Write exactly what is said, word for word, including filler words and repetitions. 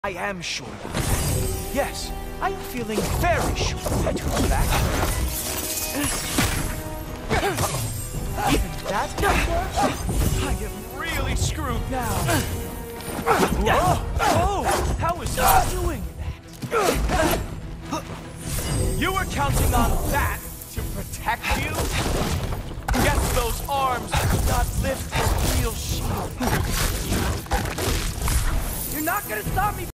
I am sure now. Yes, I am feeling very sure that you're back. Uh-oh. Even that didn't work? I am really screwed now. Whoa! Oh! How is he doing that? You were counting on that to protect you? Guess those arms could not lift the real shield. You're not gonna stop me